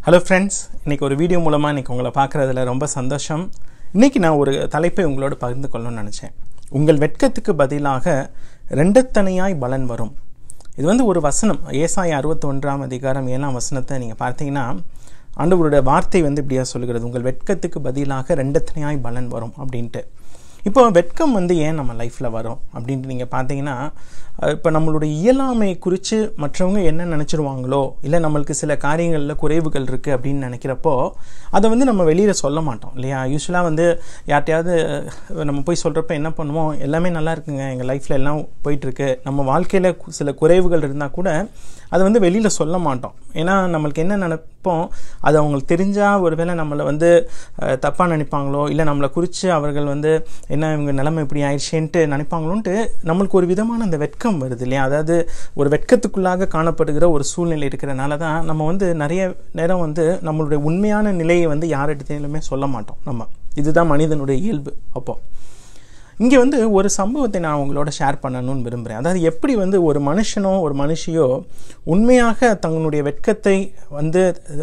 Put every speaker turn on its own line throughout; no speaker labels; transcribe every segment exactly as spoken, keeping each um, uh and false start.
Hello friends, இன்றைக்கி ஒரு video மூலமாக இன்றைக்கி உங்களை பார்க்குறதுல ரொம்ப சந்தோஷம். இன்றைக்கி நான் ஒரு தலைப்பை உங்களோட பகிர்ந்து கொள்ளணும்னு நினச்சேன். உங்கள் வெட்கத்துக்கு பதிலாக ரெண்டத்தனையாய் பலன் வரும். இது வந்து ஒரு வசனம். ஏசாயா அறுபத்தி ஒன்றாம் அதிகாரம் ஏழாம் வசனத்தை நீங்கள் பார்த்தீங்கன்னா ஆண்டவருடைய வார்த்தை வந்து இப்படியா சொல்கிறது, உங்கள் வெட்கத்துக்கு பதிலாக ரெண்டத்தனையாய் பலன் வரும் அப்படின்ட்டு. இப்போ வெட்கம் வந்து ஏன் நம்ம லைஃப்பில் வரும் அப்படின்ட்டு நீங்கள் பார்த்தீங்கன்னா, இப்போ நம்மளுடைய இயலாமை குறித்து மற்றவங்க என்ன நினச்சிருவாங்களோ, இல்லை நம்மளுக்கு சில காரியங்களில் குறைவுகள் இருக்குது அப்படின்னு நினைக்கிறப்போ அதை வந்து நம்ம வெளியில் சொல்ல மாட்டோம் இல்லையா. யூஸ்வலாக வந்து யார்ட்டையாவது நம்ம போய் சொல்கிறப்ப என்ன பண்ணுவோம், எல்லாமே நல்லா இருக்குங்க, எங்கள் லைஃப்பில் எல்லாம் போயிட்டுருக்கு, நம்ம வாழ்க்கையில் சில குறைவுகள் இருந்தால் கூட அதை வந்து வெளியில் சொல்ல மாட்டோம். ஏன்னா நம்மளுக்கு என்ன நினைப்போம், அது அவங்களுக்கு தெரிஞ்சால் ஒருவேளை நம்மளை வந்து தப்பாக நினைப்பாங்களோ, இல்லை நம்மளை குறித்து அவர்கள் வந்து என்ன இவங்க நிலைமை இப்படி ஆயிடுச்சேன்ட்டு நினைப்பாங்களோன்ட்டு நம்மளுக்கு ஒரு விதமான அந்த வெட்கம் வருது இல்லையா. அதாவது ஒரு வெட்கத்துக்குள்ளாக காணப்படுகிற ஒரு சூழ்நிலை இருக்கிறனால தான் நம்ம வந்து நிறைய நேரம் வந்து நம்மளுடைய உண்மையான நிலையை வந்து யார்கிட்டையுமே சொல்ல மாட்டோம். நம்ம இதுதான் மனிதனுடைய இயல்பு. அப்போது இங்கே வந்து ஒரு சம்பவத்தை நான் உங்களோட ஷேர் பண்ணணும்னு விரும்புகிறேன். அதாவது எப்படி வந்து ஒரு மனுஷனோ ஒரு மனுஷியோ உண்மையாக தங்களுடைய வெட்கத்தை வந்து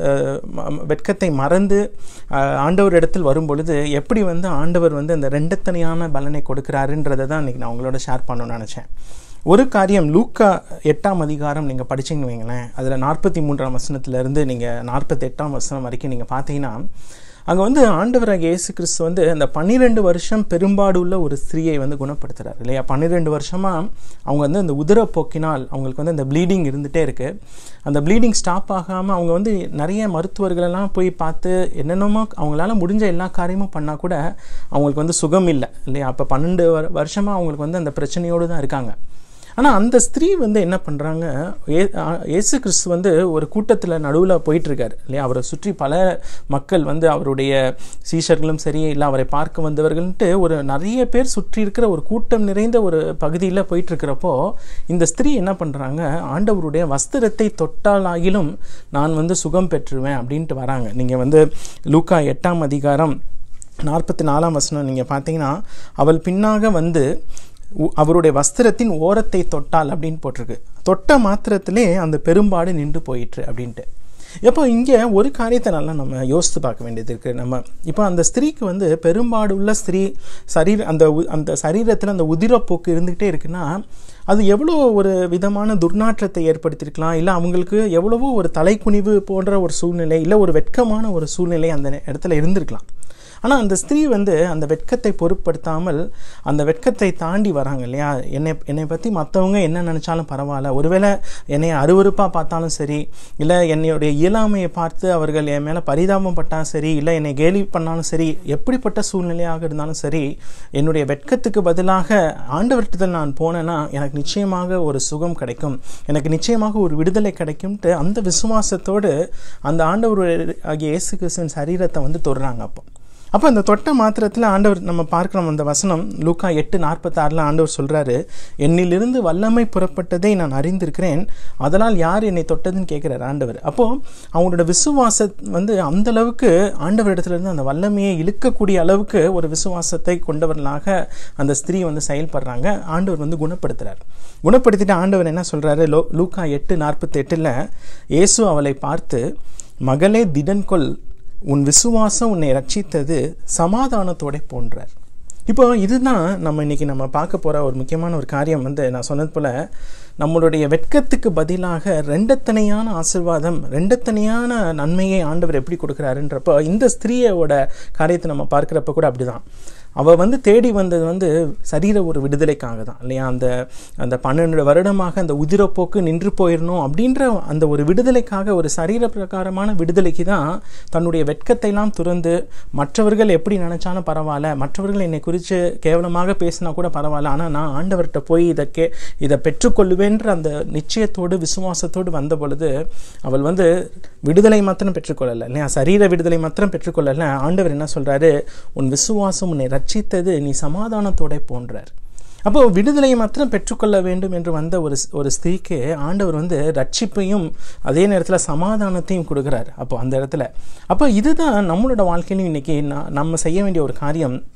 வெட்கத்தை மறந்து ஆண்டவர் இடத்தில் வரும் பொழுது எப்படி வந்து ஆண்டவர் வந்து அந்த ரெண்டத்தனையான பலனை கொடுக்குறாருன்றதை தான் இன்றைக்கி நான் உங்களோட ஷேர் பண்ணணும்னு நினச்சேன். ஒரு காரியம் லூக்கா எட்டாம் அதிகாரம் நீங்கள் படிச்சிங்கன்னு வைங்களேன், அதில் நாற்பத்தி மூன்றாம் வசனத்துலேருந்து நீங்கள் நாற்பத்தி எட்டாம் வசனம் வரைக்கும் நீங்கள் பார்த்தீங்கன்னா, அங்கே வந்து ஆண்டவராக இயேசு கிறிஸ்து வந்து அந்த பன்னிரெண்டு வருஷம் பெரும்பாடு உள்ள ஒரு ஸ்திரீயை வந்து குணப்படுத்துகிறார் இல்லையா. பன்னிரெண்டு வருஷமாக அவங்க வந்து அந்த உதிரப்போக்கினால் அவங்களுக்கு வந்து அந்த ப்ளீடிங் இருந்துகிட்டே இருக்குது. அந்த ப்ளீடிங் ஸ்டாப் ஆகாமல் அவங்க வந்து நிறைய மருத்துவர்களெல்லாம் போய் பார்த்து என்னென்னமோ அவங்களால முடிஞ்ச எல்லா காரியமும் பண்ணால் கூட அவங்களுக்கு வந்து சுகம் இல்லை இல்லையா. அப்போ பன்னெண்டு வருஷமாக அவங்களுக்கு வந்து அந்த பிரச்சனையோடு தான் இருக்காங்க. ஆனால் அந்த ஸ்திரீ வந்து என்ன பண்ணுறாங்க, ஏ இயேசு கிறிஸ்து வந்து ஒரு கூட்டத்தில் நடுவில் போயிட்டுருக்காரு இல்லையா. அவரை சுற்றி பல மக்கள் வந்து அவருடைய சீஷர்களும் சரி இல்லை அவரை பார்க்க வந்தவர்கள்ன்ட்டு ஒரு நிறைய பேர் சுற்றி இருக்கிற ஒரு கூட்டம் நிறைந்த ஒரு பகுதியில் போயிட்டுருக்கிறப்போ இந்த ஸ்திரீ என்ன பண்ணுறாங்க, ஆண்டவருடைய வஸ்திரத்தை தொட்டாலாகிலும் நான் வந்து சுகம் பெற்றுவேன் அப்படின்ட்டு வராங்க. நீங்கள் வந்து லூக்கா எட்டாம் அதிகாரம் நாற்பத்தி நாலாம் வசனம் நீங்கள் பார்த்தீங்கன்னா, அவள் பின்னாக வந்து அவருடைய வஸ்திரத்தின் ஓரத்தை தொட்டால் அப்படின்னு போட்டிருக்கு. தொட்ட மாத்திரத்திலே அந்த பெரும்பாடு நின்று போயிற்று அப்படின்ட்டு. இப்போ இங்கே ஒரு காரியத்தை நல்லா நம்ம யோசித்து பார்க்க வேண்டியது இருக்குது. நம்ம இப்போ அந்த ஸ்திரீக்கு வந்து பெரும்பாடு உள்ள ஸ்திரீ சரீர அந்த அந்த சரீரத்தில் அந்த உதிரப்போக்கு இருந்துக்கிட்டே இருக்குன்னா அது எவ்வளோ ஒரு விதமான துர்நாற்றத்தை ஏற்படுத்தியிருக்கலாம், இல்லை அவங்களுக்கு எவ்வளவோ ஒரு தலைக்குனிவு போன்ற ஒரு சூழ்நிலை, இல்லை ஒரு வெட்கமான ஒரு சூழ்நிலை அந்த இடத்துல இருந்திருக்கலாம். ஆனால் அந்த ஸ்திரீ வந்து அந்த வெட்கத்தை பொருட்படுத்தாமல் அந்த வெட்கத்தை தாண்டி வராங்க இல்லையா. என்னை என்னை பற்றி மற்றவங்க என்ன நினச்சாலும் பரவாயில்ல, ஒருவேளை என்னை அருவருப்பாக பார்த்தாலும் சரி, இல்லை என்னுடைய இயலாமையை பார்த்து அவர்கள் என் மேலே பரிதாபம் பட்டாலும் சரி, இல்லை என்னை கேலி பண்ணாலும் சரி, எப்படிப்பட்ட சூழ்நிலையாக இருந்தாலும் சரி, என்னுடைய வெட்கத்துக்கு பதிலாக ஆண்டவர்கிட்டத்தில் நான் போனேன்னா எனக்கு நிச்சயமாக ஒரு சுகம் கிடைக்கும், எனக்கு நிச்சயமாக ஒரு விடுதலை கிடைக்கும்ட்டு அந்த விசுவாசத்தோடு அந்த ஆண்டவர் ஆகிய இயேசு கிறிஸ்துவின் சரீரத்தை வந்து தொடுறாங்க. அப்போ அப்போ அந்த தொட்ட மாத்திரத்தில் ஆண்டவர் நம்ம பார்க்குறோம் அந்த வசனம் லூக்கா எட்டு நாற்பத்தாறில் ஆண்டவர் சொல்கிறாரு, என்னிலிருந்து வல்லமை புறப்பட்டதை நான் அறிந்திருக்கிறேன், அதனால் யார் என்னை தொட்டதுன்னு கேட்குறாரு ஆண்டவர். அப்போது அவங்களோட விசுவாச வந்து அந்தளவுக்கு ஆண்டவர் இடத்துலேருந்து அந்த வல்லமையை இழுக்கக்கூடிய அளவுக்கு ஒரு விசுவாசத்தை கொண்டவர்களாக அந்த ஸ்திரீ வந்து செயல்படுறாங்க. ஆண்டவர் வந்து குணப்படுத்துகிறார். குணப்படுத்திட்டு ஆண்டவர் என்ன சொல்கிறாரு, லோ லூக்கா எட்டு நாற்பத்தி எட்டில் இயேசு அவளை பார்த்து, மகளே திடன்கொள், உன் விசுவாசம் உன்னை ரட்சித்தது, சமாதானத்தோட போன்றார். இப்போ இதுதான் நம்ம இன்றைக்கி நம்ம பார்க்க போகிற ஒரு முக்கியமான ஒரு காரியம். வந்து நான் சொன்னது போல் நம்மளுடைய வெட்கத்துக்கு பதிலாக ரெண்டத்தனையான ஆசீர்வாதம், ரெண்டத்தனையான நன்மையை ஆண்டவர் எப்படி கொடுக்குறாருன்றப்போ இந்த ஸ்திரீயோட காரியத்தை நம்ம பார்க்குறப்ப கூட அப்படி தான். அவள் வந்து தேடி வந்தது வந்து சரீர ஒரு விடுதலைக்காக தான் இல்லையா. அந்த அந்த பன்னெண்டு வருடமாக அந்த உதிரப்போக்கு நின்று போயிடணும் அப்படின்ற அந்த ஒரு விடுதலைக்காக, ஒரு சரீர பிரகாரமான விடுதலைக்கு தான் தன்னுடைய வெட்கத்தைலாம் துறந்து மற்றவர்கள் எப்படி நினச்சாலும் பரவாயில்ல, மற்றவர்கள் என்னை குறித்து கேவலமாக பேசினா கூட பரவாயில்ல, ஆனால் நான் ஆண்டவர்கிட்ட போய் இதை கே இதை பெற்றுக்கொள்ளுவேன்ற அந்த நிச்சயத்தோடு விசுவாசத்தோடு வந்த பொழுது அவள் வந்து விடுதலை மாத்திரம் பெற்றுக்கொள்ளலை இல்லையா, சரீர விடுதலை மாத்திரம் பெற்றுக்கொள்ளலை. ஆண்டவர் என்ன சொல்கிறாரு, உன் விசுவாசம் உன்னை ரட்சித்தது, நீ சமாதானத்தோட போன்றார். அப்போ விடுதலையை மாத்திரம் பெற்றுக்கொள்ள வேண்டும் என்று வந்த ஒரு ஒரு ஸ்திரீக்கு ஆண்டவர் வந்து ரட்சிப்பையும் அதே நேரத்தில் சமாதானத்தையும் கொடுக்குறார். அப்போ அந்த இடத்துல அப்போ இதுதான் நம்மளோட வாழ்க்கையிலும் இன்றைக்கி நம்ம செய்ய வேண்டிய ஒரு காரியம்.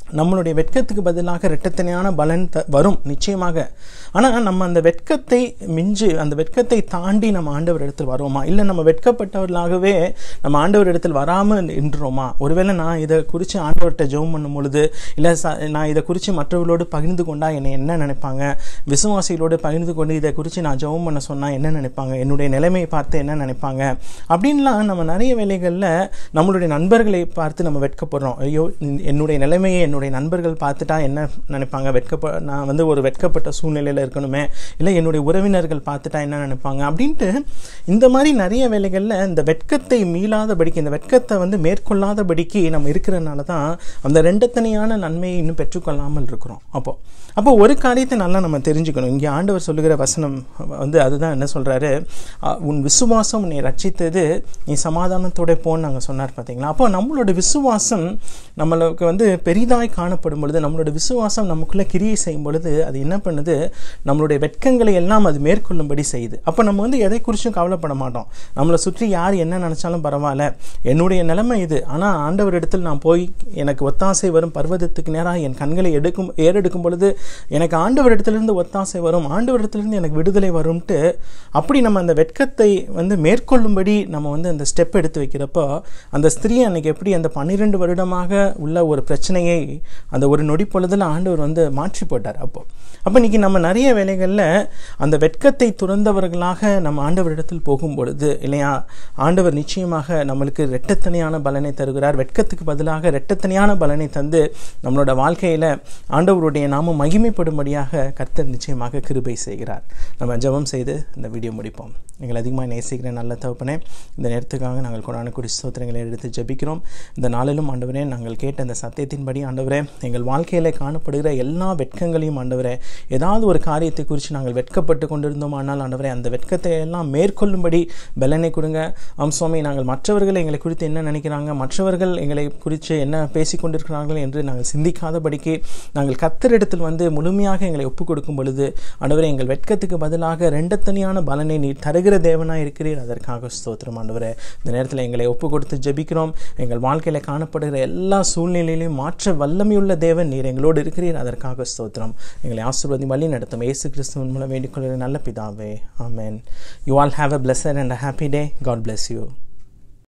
நம்மளுடைய வெட்கத்துக்கு பதிலாக இரட்டத்தனையான பலன் த வரும் நிச்சயமாக. ஆனால் நம்ம அந்த வெட்கத்தை மிஞ்சு அந்த வெட்கத்தை தாண்டி நம்ம ஆண்டவர் இடத்தில் வரோமா, இல்லை நம்ம வெட்கப்பட்டவர்களாகவே நம்ம ஆண்டவர் இடத்தில் வராமல் நின்றோமா? ஒருவேளை நான் இதை குறித்து ஆண்டவர்கிட்ட ஜெபம் பண்ணும் பொழுது, இல்லை ச நான் இதை குறித்து மற்றவர்களோடு பகிர்ந்து கொண்டால் என்னை என்ன நினைப்பாங்க, விசுவாசிகளோடு பகிர்ந்து கொண்டு இதை குறித்து நான் ஜெபம் பண்ண சொன்னால் என்ன நினைப்பாங்க, என்னுடைய நிலைமையை பார்த்து என்ன நினைப்பாங்க அப்படின்லாம் நம்ம நிறைய வேளைகளில் நம்மளுடைய நண்பர்களை பார்த்து நம்ம வெட்கப்படுறோம். ஐயோ, என்னுடைய நிலைமையை என்னுடைய நண்பர்கள் பார்த்துட்டா என்ன நினைப்பாங்க, வெட்கப்ப நான் வந்து ஒரு வெட்கப்பட்ட சூழ்நிலையில் இருக்கணுமே, இல்லை என்னுடைய உறவினர்கள் பார்த்துட்டா என்ன நினைப்பாங்க அப்படின்ட்டு இந்த மாதிரி நிறைய வேலைகளில் இந்த வெட்கத்தை மீளாதபடிக்கு, இந்த வெட்கத்தை வந்து மேற்கொள்ளாதபடிக்கு நம்ம இருக்கிறதுனால தான் அந்த ரெண்டத்தனையான நன்மையை இன்னும் பெற்றுக்கொள்ளாமல் இருக்கிறோம். அப்போ அப்போ ஒரு காரியத்தை நல்லா நம்ம தெரிஞ்சுக்கணும். இங்கே ஆண்டவர் சொல்லுகிற வசனம் வந்து அதுதான் என்ன சொல்கிறாரு, உன் விசுவாசம் உன்னை ரட்சித்தது, நீ சமாதானத்தோட போன்னு நாங்கள் சொன்னார் பார்த்தீங்களா. அப்போ நம்மளோட விசுவாசம் நம்மளுக்கு வந்து பெரிதாய் காணப்படும் பொழுது, நம்மளோட விசுவாசம் நமக்குள்ளே கிரியை செய்யும் பொழுது அது என்ன பண்ணுது, நம்மளுடைய வெட்கங்களை எல்லாம் அது மேற்கொள்ளும்படி செய்யுது. அப்போ நம்ம வந்து எதை குறிச்சும் கவலைப்பட மாட்டோம். நம்மளை சுற்றி யார் என்ன நினச்சாலும் பரவாயில்ல, என்னுடைய நிலைமை இது, ஆனால் ஆண்டவர் இடத்தில் நான் போய் எனக்கு ஒத்தாசை வரும், பர்வதத்துக்கு நேராக என் கண்களை எடுக்கும் ஏறெடுக்கும் பொழுது எனக்கு ஆண்டவர் இடத்துலேருந்து ஒத்தாசை வரும், ஆண்டவர் இடத்துலேருந்து எனக்கு விடுதலை வரும்ட்டு அப்படி நம்ம அந்த வெட்கத்தை வந்து மேற்கொள்ளும்படி நம்ம வந்து அந்த ஸ்டெப் எடுத்து வைக்கிறப்போ, அந்த ஸ்திரீ அன்னைக்கு எப்படி அந்த பன்னிரெண்டு வருடமாக உள்ள ஒரு பிரச்சனையை அந்த ஒரு நொடி பொழுதில் ஆண்டவர் வந்து மாற்றி போட்டார். அப்போ அப்போ இன்றைக்கி நம்ம நிறைய வேலைகளில் அந்த வெட்கத்தை துறந்தவர்களாக நம்ம ஆண்டவர் இடத்தில் போகும் பொழுது இல்லையா, ஆண்டவர் நிச்சயமாக நம்மளுக்கு இரட்டத்தனையான பலனை தருகிறார். வெட்கத்துக்கு பதிலாக இரட்டத்தனையான பலனை தந்து நம்மளோட வாழ்க்கையில் ஆண்டவருடைய நாமம் மகிமைப்படும்படியாக கர்த்தர் நிச்சயமாக கிருபை செய்கிறார். நம்ம ஜெபம் செய்து இந்த வீடியோ முடிப்போம். எங்களை அதிகமாக நேசிக்கிற நல்ல தகப்பனே, இந்த நேரத்துக்காக நாங்கள் கொடான குறி ஸ்தோத்திரங்களை எடுத்து ஜெபிக்கிறோம். இந்த நாளிலும் ஆண்டவரே, நாங்கள் கேட்ட இந்த சத்தியத்தின்படி ஆண்டவரே, எங்கள் வாழ்க்கையில் காணப்படுகிற எல்லா வெட்கங்களையும் ஆண்டவரே, ஏதாவது ஒரு காரியத்தை குறித்து நாங்கள் வெட்கப்பட்டு கொண்டிருந்தோம், ஆனால் ஆண்டவரே அந்த வெட்கத்தை எல்லாம் மேற்கொள்ளும்படி பலனை கொடுங்க. ஆம் சுவாமி, நாங்கள் மற்றவர்கள் எங்களை குறித்து என்ன நினைக்கிறாங்க, மற்றவர்கள் எங்களை குறித்து என்ன பேசி கொண்டிருக்கிறார்கள் என்று நாங்கள் சிந்திக்காதபடிக்கு நாங்கள் கர்த்தரிடத்தில் வந்து முழுமையாக எங்களை ஒப்புக் கொடுக்கும் பொழுது ஆண்டவரே, எங்கள் வெட்கத்துக்கு பதிலாக ரெண்டத்தனியான பலனை நீ தருகிற தேவனாக இருக்கிறீர். அதற்காக ஸ்தோத்திரம் ஆண்டவரே. இந்த நேரத்தில் எங்களை ஒப்பு கொடுத்து ஜெபிக்கிறோம். எங்கள் வாழ்க்கையில் காணப்படுகிற எல்லா சூழ்நிலையிலையும் மாற்ற வல்லமையுள்ள தேவன் நீர் எங்களோடு இருக்கிறீர். அதற்காக ஸ்தோத்திரம். எங்களை ஆசீர்வதி வழி நடத்தும் இயேசு கிறிஸ்துவின் மூலம் வேண்டிக் கொள்கிற நல்ல பிதாவே, ஆமென். You all have a blessed and a happy day. God bless you.